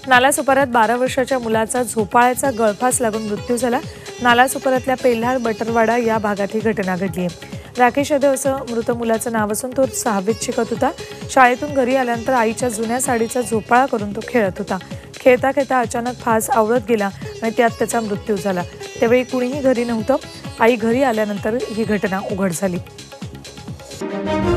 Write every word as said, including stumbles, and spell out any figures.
नालासोपाऱ्यात बारा वर्षाच्या मुलाचा झोपाळ्याचा गळफास लागून मृत्यू झाला। नालासोपाऱ्यातल्या पेल्हार बटरवाडा या भागात ही घटना घडली आहे। राकेश यादव असं मृत मुलाचं नाव असून तो सहावीत शिकत होता। शाळेतून घरी आल्यानंतर आईच्या जुन्या साडीचा झोपाळा करून तो खेळत होता। खेळता खेळता अचानक फास आवळत गेला आणि त्यात त्याचा मृत्यू झाला। त्यावेळी कुणीही घरी नव्हतं। आई घरी आल्यानंतर ही घटना उघड झाली।